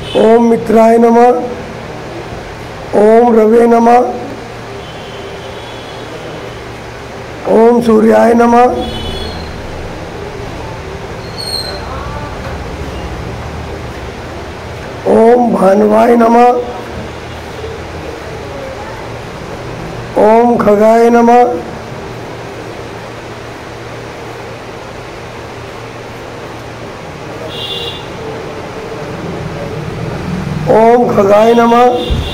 ओम मित्राय नमः। ओम रवे नमः। ओम सूर्याय नमः। ओम भानुवाय नमः। ओम खगाय नमः। ओम खगाय नमः।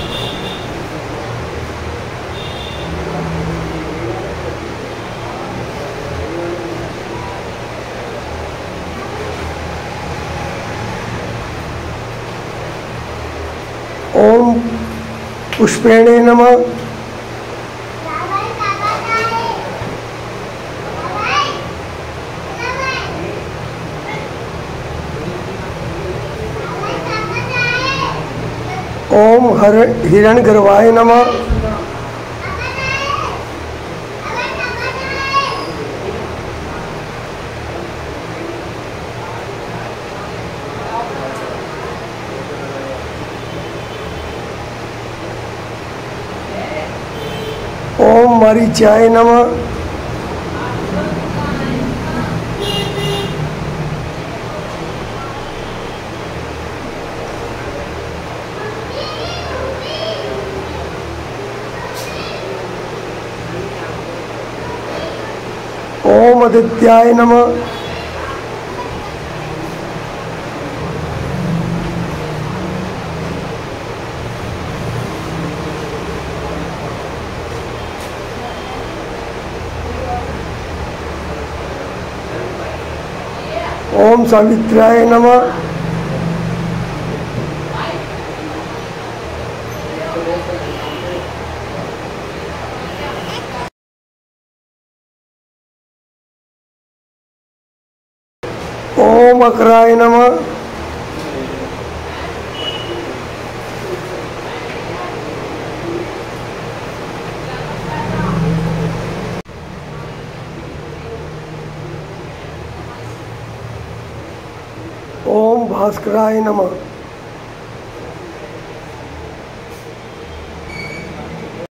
ओम पुष्पेणे नमः। ओम हिरण्यगर्भाय नमः। ओम मरीचाय नमः। ओम आदित्याय नमः। ओम सावित्राय नमः। ओम अकराय नमः। ओम भास्कराय नमः।